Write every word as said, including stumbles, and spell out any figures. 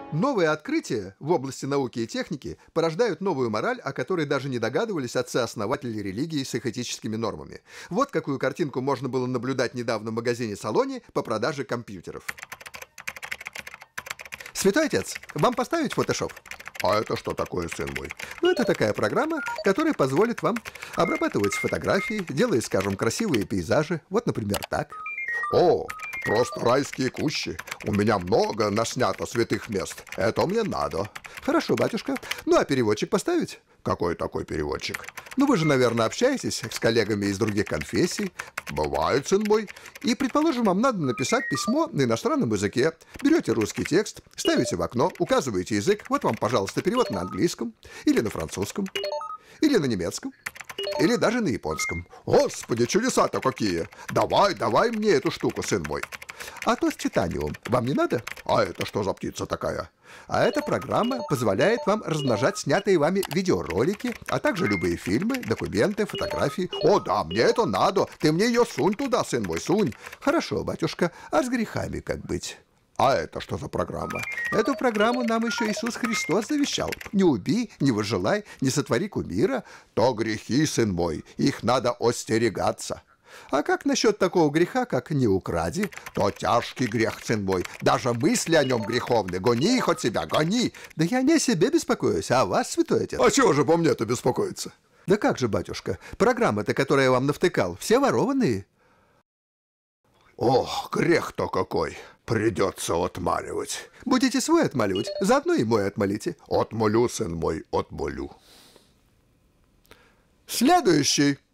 Новые открытия в области науки и техники порождают новую мораль, о которой даже не догадывались отцы-основатели религии с их этическими нормами. Вот какую картинку можно было наблюдать недавно в магазине-салоне по продаже компьютеров. Святой отец, вам поставить фотошоп? А это что такое, сын мой? Ну, это такая программа, которая позволит вам обрабатывать фотографии, делая, скажем, красивые пейзажи. Вот, например, так. О, просто райские кущи. У меня много наснято святых мест. Это мне надо. Хорошо, батюшка. Ну, а переводчик поставить? Какой такой переводчик? Ну, вы же, наверное, общаетесь с коллегами из других конфессий. Бывает, сын мой. И, предположим, вам надо написать письмо на иностранном языке. Берете русский текст, ставите в окно, указываете язык. Вот вам, пожалуйста, перевод на английском, или на французском, или на немецком, или даже на японском. Господи, чудеса-то какие! Давай, давай мне эту штуку, сын мой. А то с титаниум вам не надо? А это что за птица такая? А эта программа позволяет вам размножать снятые вами видеоролики, а также любые фильмы, документы, фотографии. О, да, мне это надо. Ты мне ее сунь туда, сын мой, сунь. Хорошо, батюшка, а с грехами как быть? А это что за программа? Эту программу нам еще Иисус Христос завещал. Не убей, не возжелай, не сотвори кумира. То грехи, сын мой, их надо остерегаться. А как насчет такого греха, как «не укради»? То тяжкий грех, сын мой. Даже мысли о нем греховны. Гони их от себя, гони. Да я не о себе беспокоюсь, а о вас, святой отец. А чего же по мне-то беспокоиться? Да как же, батюшка, программы-то, которые я вам навтыкал, все ворованные. Ох, грех-то какой. Придется отмаливать. Будете свой отмаливать, заодно и мой отмолите. Отмолю, сын мой, отмолю. Следующий.